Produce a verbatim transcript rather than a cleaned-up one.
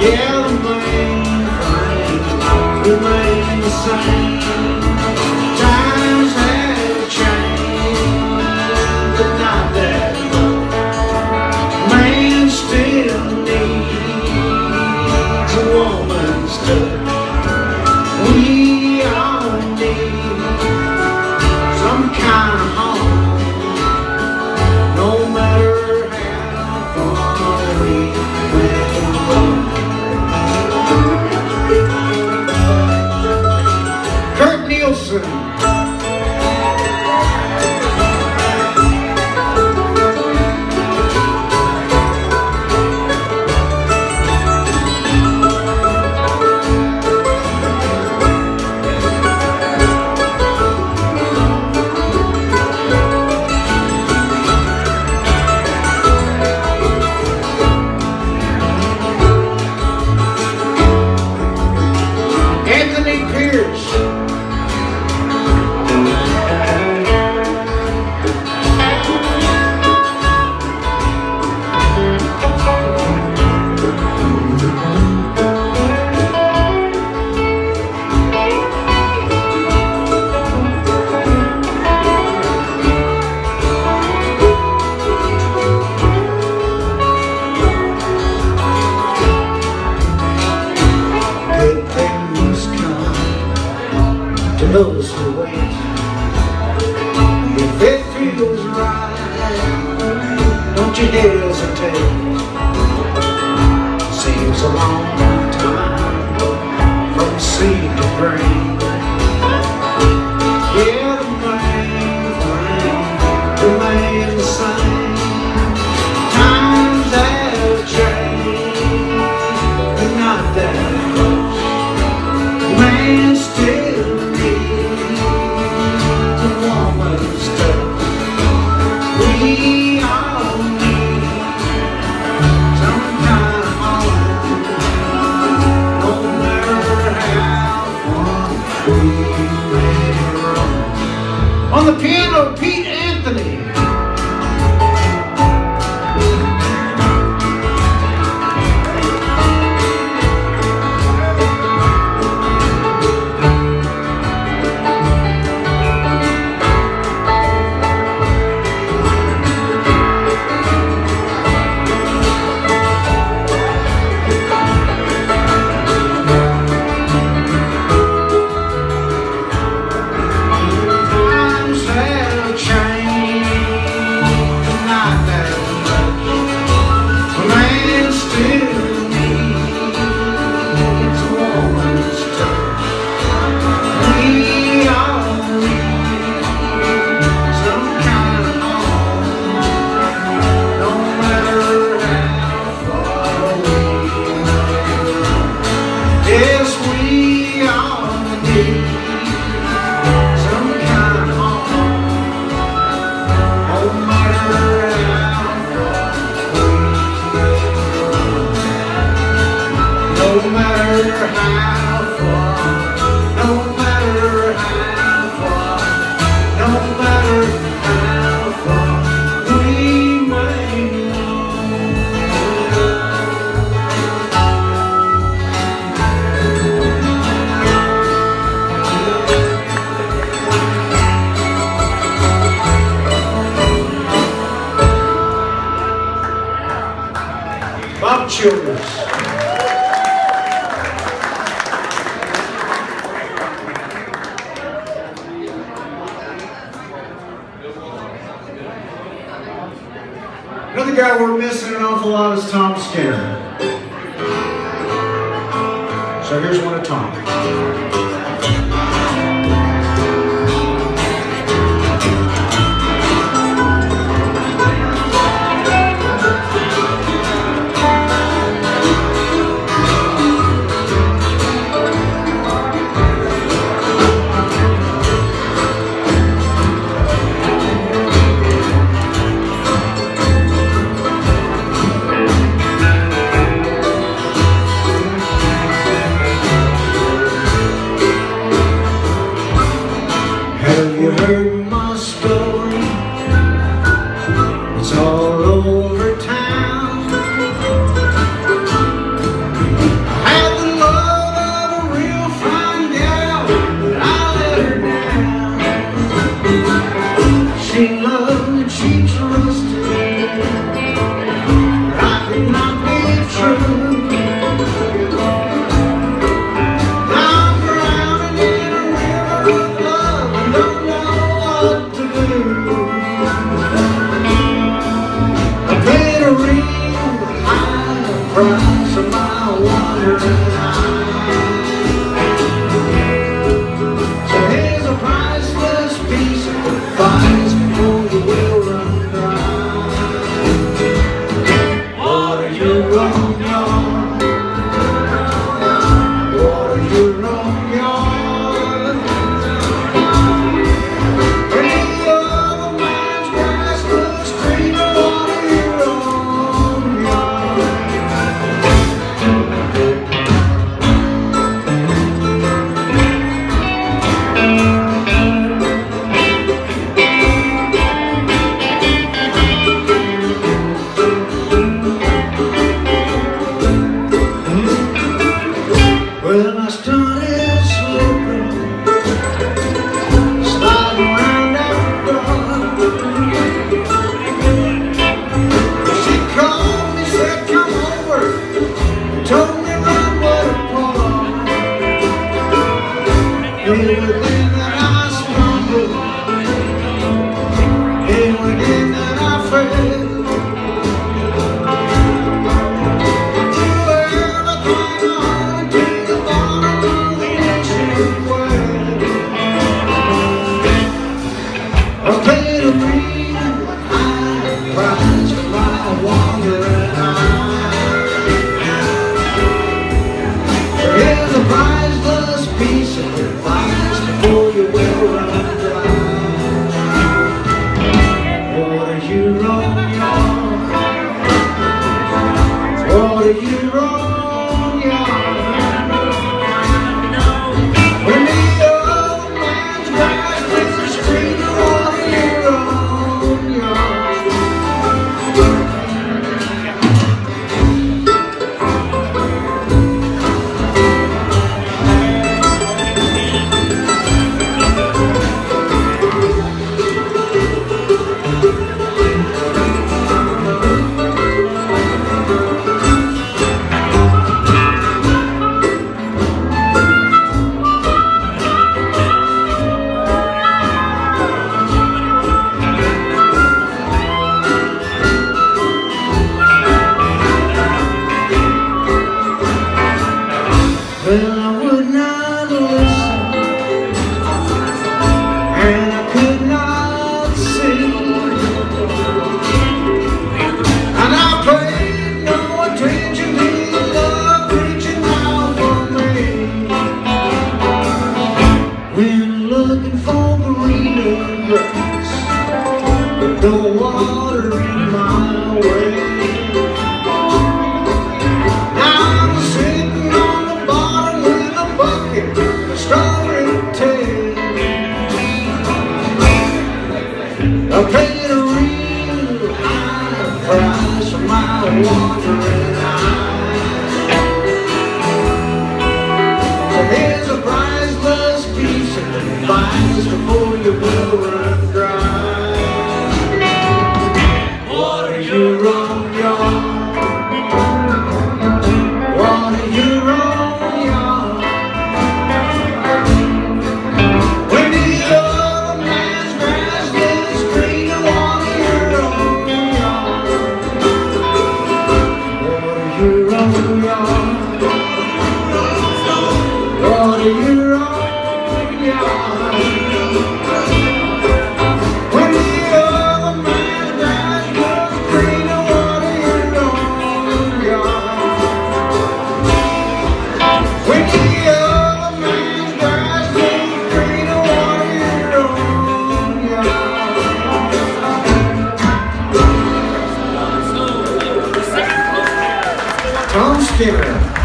Yeah, the main thing remains the same. Times have changed, but not that much. Man still needs a woman's touch. We all need some kind of home, no matter how far we may roam. Kurt Nielsen. Those who wait, if it feels right, don't you hesitate. Seems a long time from sea to grave. Yeah, the main thing remains the same. Times have changed, but not that much. Man still we all need some kind of home, no matter how far we may roam. On the piano, Pete Anthony. No matter how far, no matter how far, no matter how far we may roam. Bob Childers. Another guy we're missing an awful lot is Tom Skinner. So here's one of Tom. price of my wandering eye. So here's a priceless piece of advice before you will run dry. Water your own yard, water your own yard. Any other man's grass looks greener. Water your own yard. Well, I started slipping, sliding around that road. She called me, said come over, told me run what it was. Everything that I stumbled, everything that I felt. I paid a real high price for my wandering eye. Here's a priceless piece of advice before you will run dry. Water your own yard, water your own yard. When the other man's grass looks greener, water your own yard. Well, I would not listen, and I could not see, and I paid no attention to the love reaching out for me. When looking for greener grass, but no water in my way. I paid a real high price for my wandering eye. So here's a priceless piece of advice before you will run dry. Water your own yard, water your own yard. When the other man's grass gets greener, water your own yard, water your own yard, water your own yard. When the other man's grass gets greener, water your own yard. When the other man's grass gets greener, water your own yard. Tom Skinner.